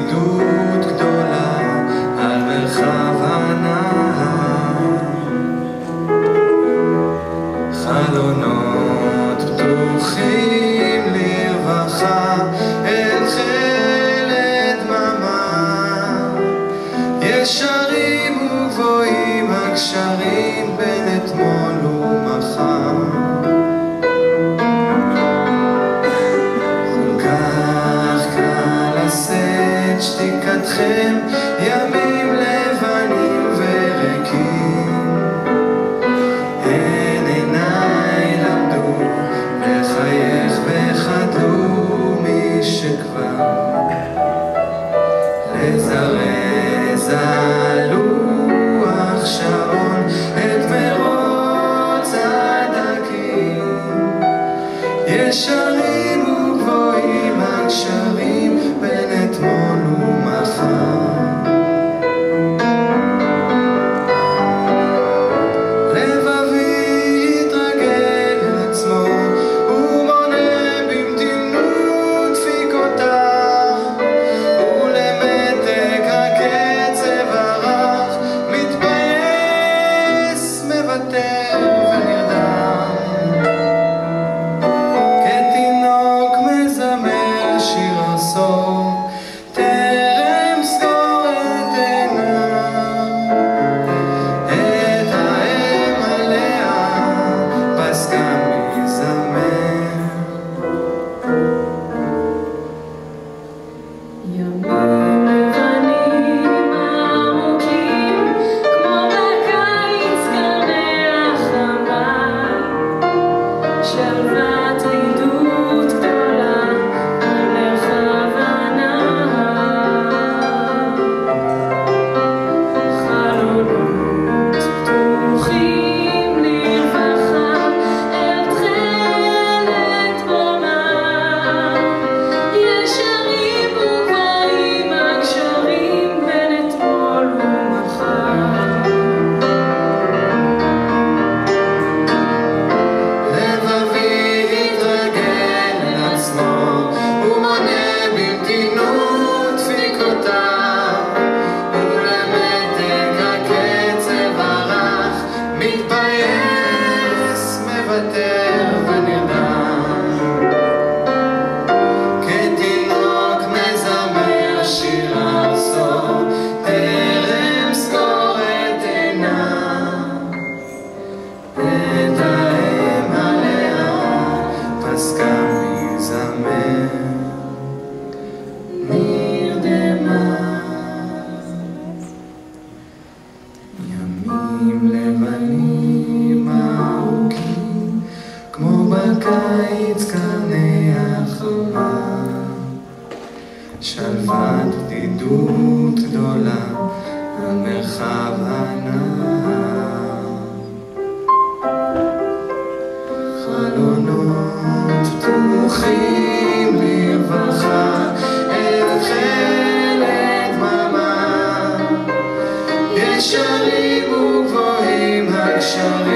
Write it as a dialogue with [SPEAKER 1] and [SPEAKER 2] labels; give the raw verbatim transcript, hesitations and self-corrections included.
[SPEAKER 1] בדידות גדולה על מרחב הנהר. חלונות פתוחים לרווחה אל חלד דממה, ישרים וגבוהים הקשרים בין אתמול ומחר. כל כך קל לשאת שתיקתכם, ימים לבנים וריקים. הן עיניי למדו לחייך וחדלו משכבר לזרז על לוח שעון את מרוץ הדקים. ישרים וגבוהים הקשרים בין אתמול ומחר. לבבי התרגל אל עצמו ומונה במתינות דפיקותיו, ולמתק הקצב הרך מתבייס, מוותר ונרדם. כתינוק מזמר שיר הסוף טרם סגור את עיניו. את האם עליה פסקה מזמר.
[SPEAKER 2] ימים לבנים עמוקים כמו בקיץ קרני החמה, שלוות בדידות גדולה על מרחב הנהר. חלונות פתוחים לרווחה אל תכלת דממה, ישרים וגבוהים הקשרים בין אתמול ומחר.
[SPEAKER 1] לבבי התרגל אל עצמו ומונה במתינות דפיקותיו, ולמתק הקצב הרך מתבייס, מוותר ונרדם. כתינוק מזמר שיר הסוף טרם סגור את עיניו. את האם עליה פסקה מזמר, נרדמה. ימים לבנים ארוכים כמו בקיץ קרני החמה, שלוות בדידות גדולה על מרחב הנהר. חלונות פתוחים לרווחה אל תכלת דממה, ישרים וגבוהים הקשרים